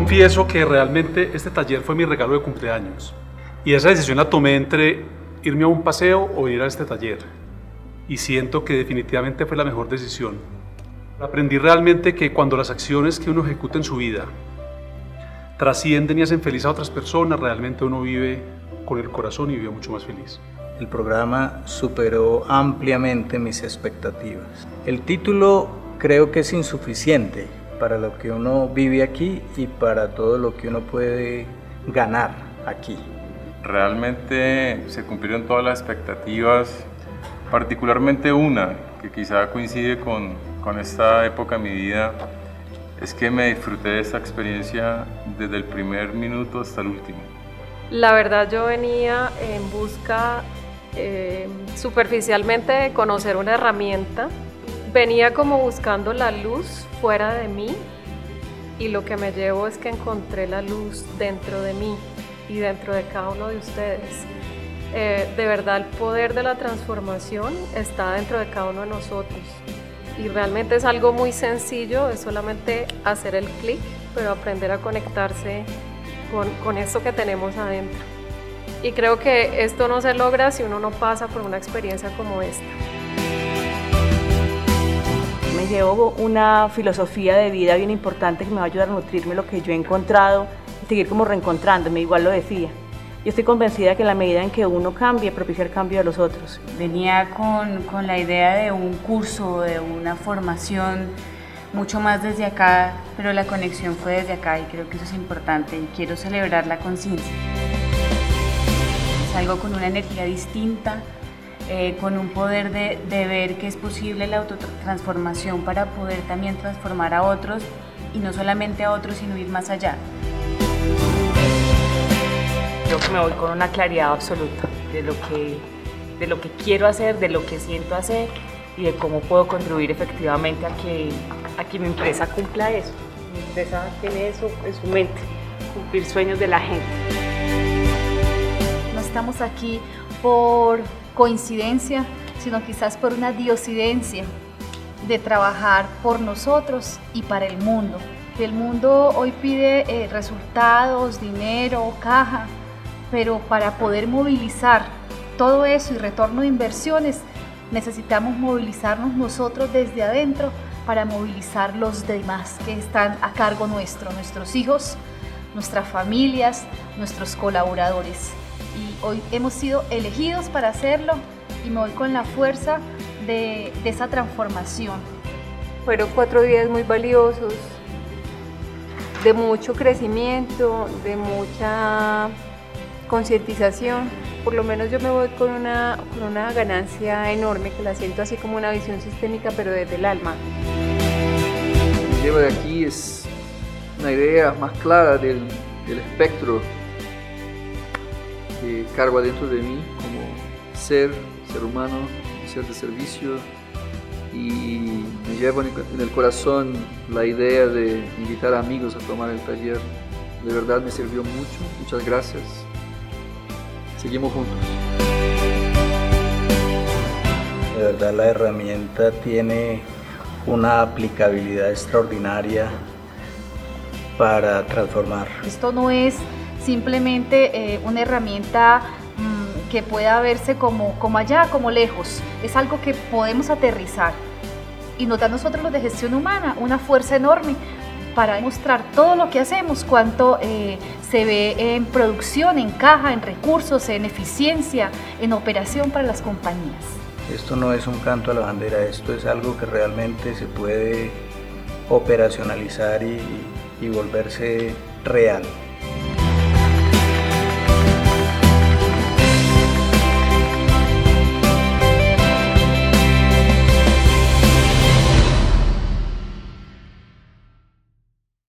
confieso que realmente este taller fue mi regalo de cumpleaños y esa decisión la tomé entre irme a un paseo o ir a este taller y siento que definitivamente fue la mejor decisión. Aprendí realmente que cuando las acciones que uno ejecuta en su vida trascienden y hacen feliz a otras personas, realmente uno vive con el corazón y vive mucho más feliz. El programa superó ampliamente mis expectativas. El título creo que es insuficiente para lo que uno vive aquí y para todo lo que uno puede ganar aquí. Realmente se cumplieron todas las expectativas, particularmente una que quizá coincide con esta época de mi vida, es que me disfruté de esta experiencia desde el primer minuto hasta el último. La verdad yo venía en busca superficialmente de conocer una herramienta, venía como buscando la luz fuera de mí y lo que me llevo es que encontré la luz dentro de mí y dentro de cada uno de ustedes. De verdad el poder de la transformación está dentro de cada uno de nosotros y realmente es algo muy sencillo, es solamente hacer el clic, pero aprender a conectarse con eso que tenemos adentro. Y creo que esto no se logra si uno no pasa por una experiencia como esta. Me llevo una filosofía de vida bien importante que me va a ayudar a nutrirme lo que yo he encontrado y seguir como reencontrándome, igual lo decía. Yo estoy convencida que en la medida en que uno cambie, propicia el cambio de los otros. Venía con la idea de un curso, de una formación, mucho más desde acá, pero la conexión fue desde acá y creo que eso es importante y quiero celebrar la conciencia. Salgo con una energía distinta, con un poder de ver que es posible la autotransformación para poder también transformar a otros y no solamente a otros, sino ir más allá. Creo que me voy con una claridad absoluta de lo que quiero hacer, de lo que siento hacer y de cómo puedo contribuir efectivamente a que mi empresa cumpla eso. Mi empresa tiene eso en su mente, cumplir sueños de la gente. No estamos aquí por coincidencia, sino quizás por una diosidencia de trabajar por nosotros y para el mundo. El mundo hoy pide resultados, dinero, caja, pero para poder movilizar todo eso y retorno de inversiones, necesitamos movilizarnos nosotros desde adentro para movilizar los demás que están a cargo nuestro, nuestros hijos, nuestras familias, nuestros colaboradores. Y hoy hemos sido elegidos para hacerlo y me voy con la fuerza de esa transformación. Fueron 4 días muy valiosos, de mucho crecimiento, de mucha concientización. Por lo menos yo me voy con una ganancia enorme, que la siento así como una visión sistémica, pero desde el alma. Lo que me lleva de aquí es una idea más clara del espectro que cargo adentro de mí como ser humano, ser de servicio, y me llevo en el corazón la idea de invitar a amigos a tomar el taller. De verdad me sirvió mucho, muchas gracias. Seguimos juntos. De verdad la herramienta tiene una aplicabilidad extraordinaria para transformar. Esto no es simplemente una herramienta que pueda verse como allá, como lejos. Es algo que podemos aterrizar y nos da a nosotros los de gestión humana una fuerza enorme para mostrar todo lo que hacemos, cuánto se ve en producción, en caja, en recursos, en eficiencia, en operación para las compañías. Esto no es un canto a la bandera, esto es algo que realmente se puede operacionalizar y volverse real.